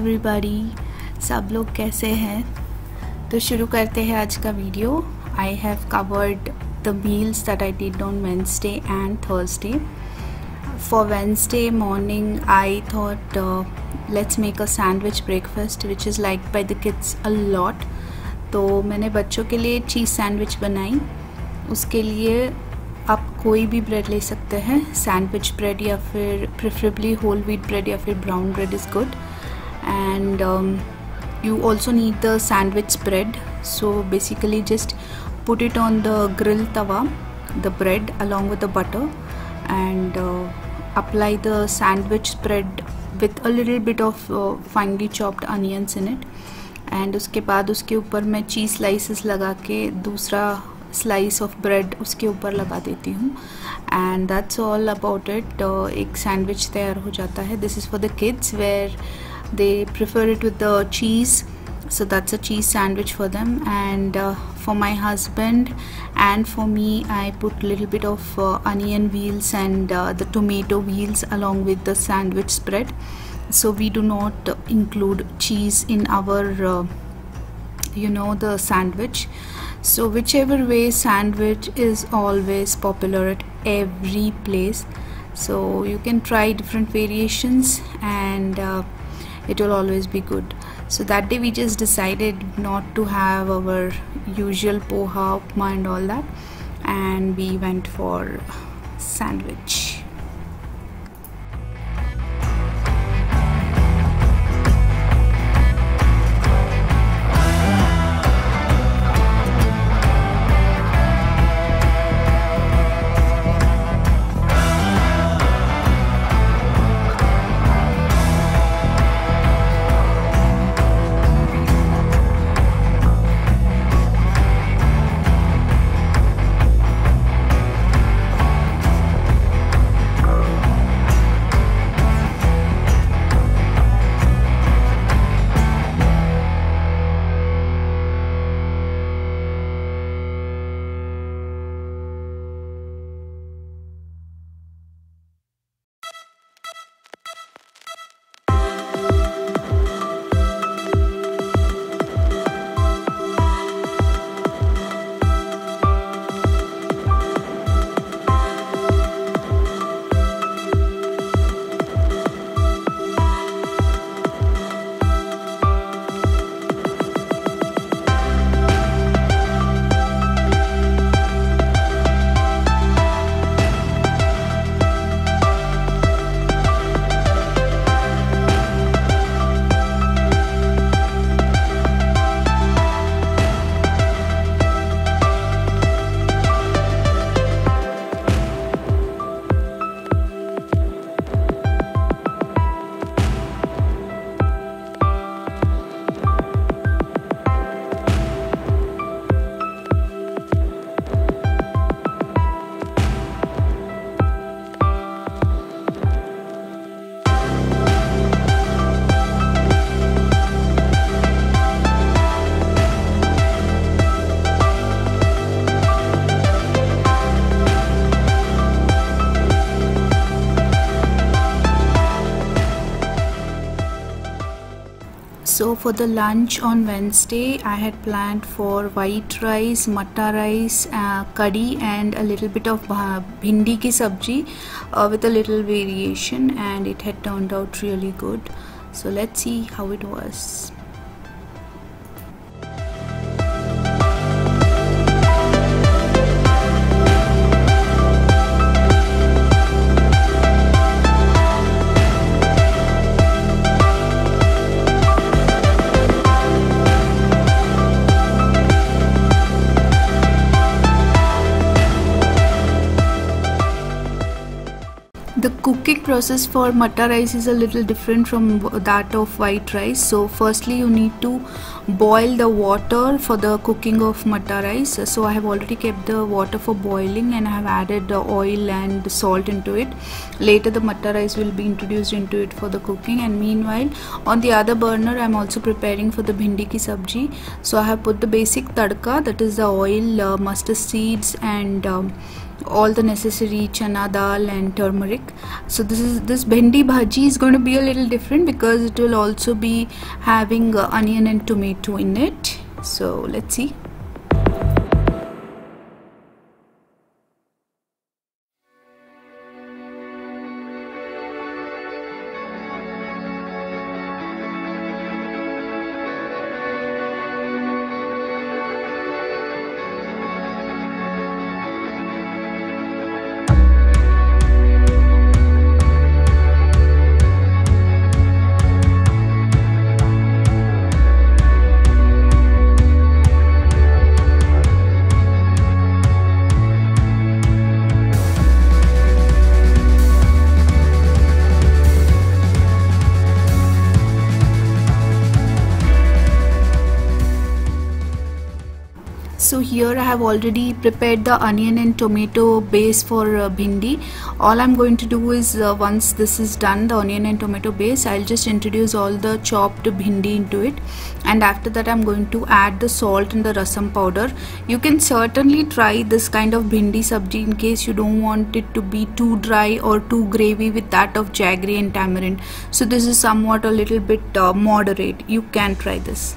Everybody, सब लोग कैसे हैं। तो शुरू करते हैं आज का वीडियो। I have covered the meals that I did on Wednesday and Thursday. For Wednesday morning I thought let's make a sandwich breakfast which is like by the kids a lot. तो मैंने बच्चों के लिए चीज़ सैंडविच बनाई। उसके लिए आप कोई भी ब्रेड ले सकते हैं, सैंडविच ब्रेड या फिर प्रेफरेबली होल व्हीट ब्रेड या फिर brown bread is good. And you also need the sandwich spread, so basically just put it on the grill tawa, the bread along with the butter, and apply the sandwich spread with a little bit of finely chopped onions in it, and उसके बाद उसके ऊपर मैं चीज़ slices लगा के दूसरा slice of bread उसके ऊपर लगा देती हूँ। And that's all about it. एक सैंडविच तैयार हो जाता है। This is for the kids where they prefer it with the cheese, so that's a cheese sandwich for them. And for my husband and for me, I put a little bit of onion wheels and the tomato wheels along with the sandwich spread. So we do not include cheese in our the sandwich. So whichever way, sandwich is always popular at every place, so you can try different variations and it will always be good. So that day we just decided not to have our usual poha, upma and all that, and we went for sandwich. So for the lunch on Wednesday, I had planned for white rice, matta rice, curry and a little bit of bhindi ki sabji with a little variation, and it had turned out really good. So let's see how it was. The cooking process for matta rice is a little different from that of white rice. So firstly you need to boil the water for the cooking of matta rice. So I have already kept the water for boiling and I have added the oil and salt into it. Later the matta rice will be introduced into it for the cooking, and meanwhile on the other burner I am also preparing for the bhindi ki sabji. So I have put the basic tadka, that is the oil, mustard seeds and all the necessary chana dal and turmeric. So this bhendi bhaji is going to be a little different because it will also be having onion and tomato in it. So let's see. So here I have already prepared the onion and tomato base for bhindi. All I'm going to do is once this is done, the onion and tomato base, I'll just introduce all the chopped bhindi into it, and after that I'm going to add the salt and the rasam powder. You can certainly try this kind of bhindi sabji in case you don't want it to be too dry or too gravy with that of jaggery and tamarind. So this is somewhat a little bit moderate. You can try this.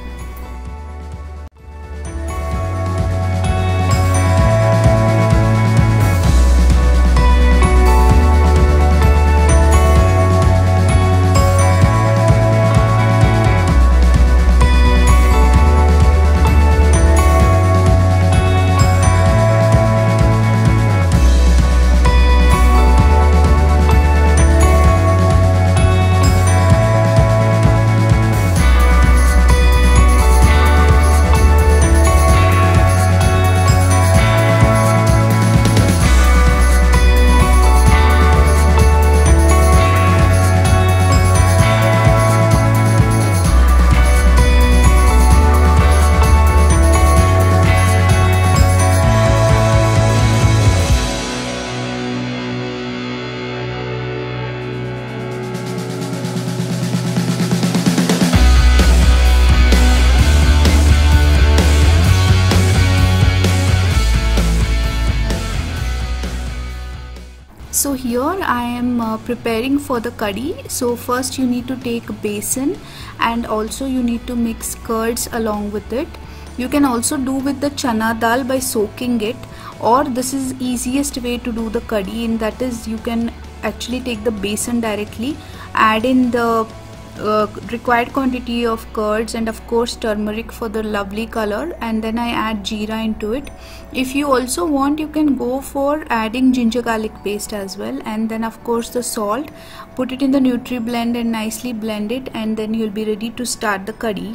So here I am preparing for the curry. So first you need to take besan, and also you need to mix curds along with it. You can also do with the chana dal by soaking it, or this is easiest way to do the curry, and that is you can actually take the besan directly, add in the required quantity of curds and of course turmeric for the lovely color, and then I add jeera into it. If you also want, you can go for adding ginger garlic paste as well, and then of course the salt. Put it in the NutriBlend and nicely blend it, and then you'll be ready to start the curry.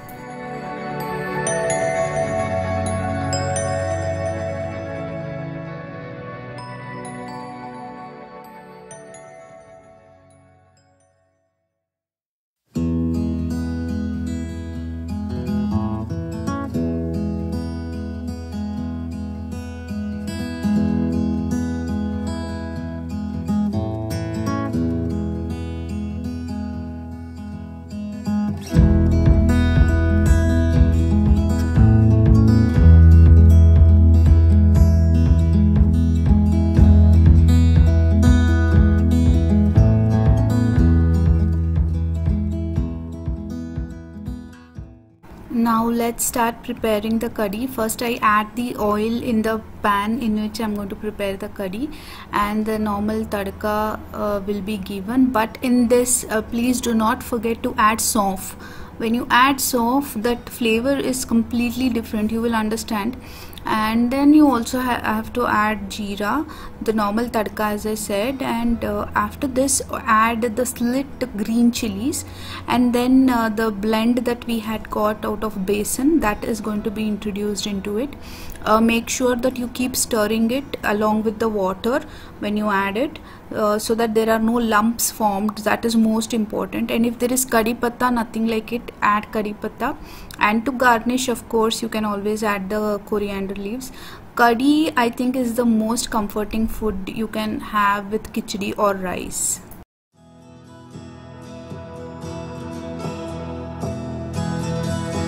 Now let's start preparing the curry. First I add the oil in the pan in which I'm going to prepare the curry, and the normal tadka will be given, but in this please do not forget to add saunf. When you add saunf, that flavor is completely different, you will understand. And then you also have to add jeera, the normal tadka as I said, and after this add the slit green chilies, and then the blend that we had got out of besan, that is going to be introduced into it. Make sure that you keep stirring it along with the water when you add it, so that there are no lumps formed. That is most important. And if there is curry patta, nothing like it, add curry patta. And to garnish, of course, you can always add the coriander leaves. Curry, I think, is the most comforting food you can have with khichdi or rice.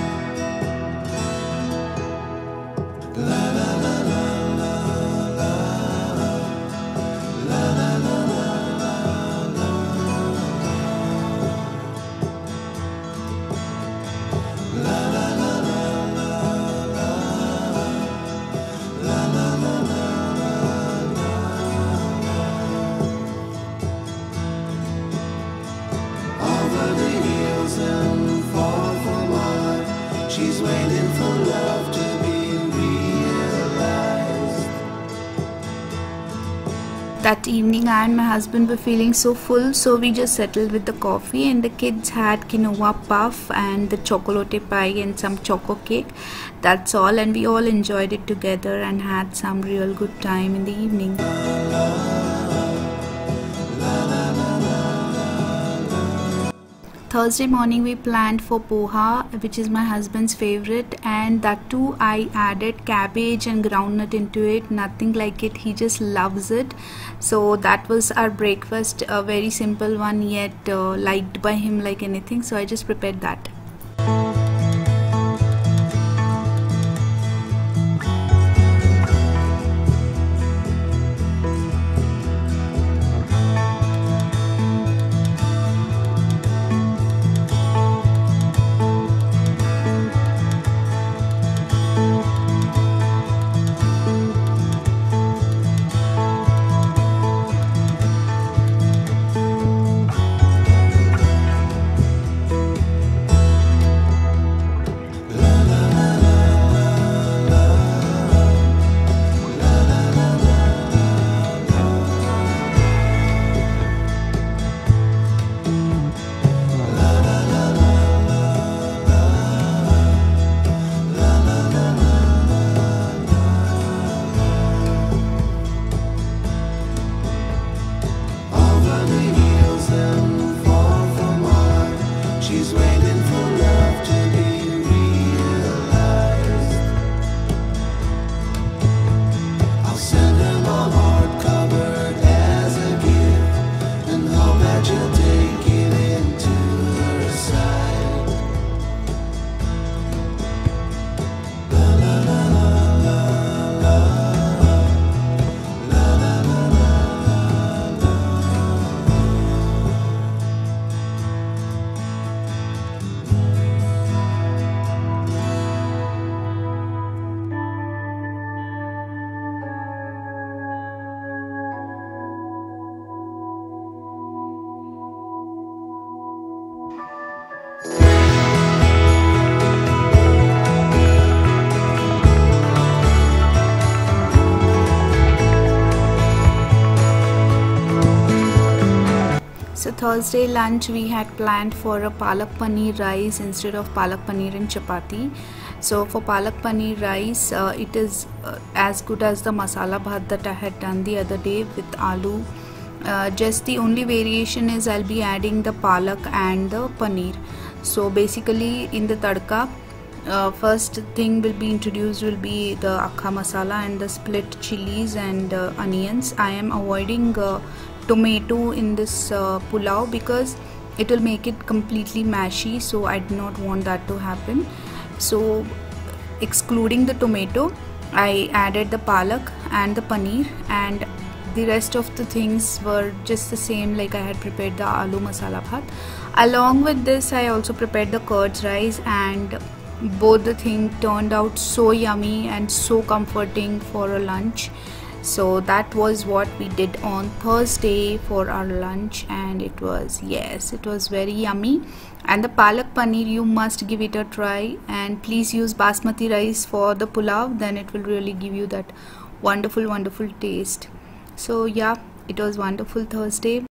La la la la la la. That evening I and my husband were feeling so full, so we just settled with the coffee, and the kids had quinoa puff and the chocolate pie and some choco cake. That's all, and we all enjoyed it together and had some real good time in the evening. Thursday morning we planned for poha, which is my husband's favorite, and that too I added cabbage and groundnut into it. Nothing like it, he just loves it. So that was our breakfast, a very simple one, yet liked by him like anything, so I just prepared that. So Thursday lunch we had planned for a palak paneer rice instead of palak paneer and chapati. So for palak paneer rice, it is as good as the masala bhat that I had done the other day with aloo. Just the only variation is I'll be adding the palak and the paneer. So basically in the tadka, first thing will be introduced will be the akha masala and the split chilies and onions. I am avoiding tomato in this pulao because it will make it completely mashy, so I do not want that to happen. So excluding the tomato, I added the palak and the paneer, and the rest of the things were just the same, like I had prepared the aloo masala bhat. Along with this I also prepared the curds rice, and both the things turned out so yummy and so comforting for a lunch. So that was what we did on Thursday for our lunch, and it was very yummy. And the palak paneer, you must give it a try, and please use basmati rice for the pulao, then it will really give you that wonderful taste. So yeah, it was wonderful Thursday.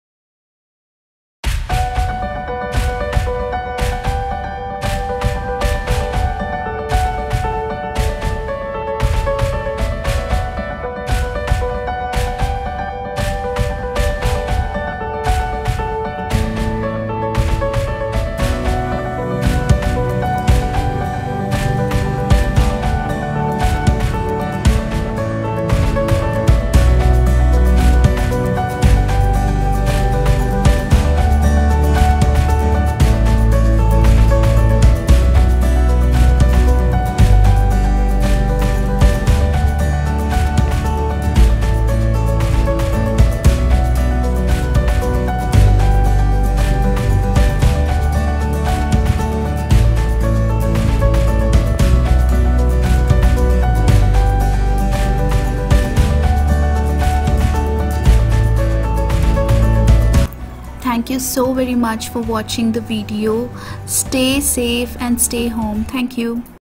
Thank you so very much for watching the video. Stay safe and stay home. Thank you.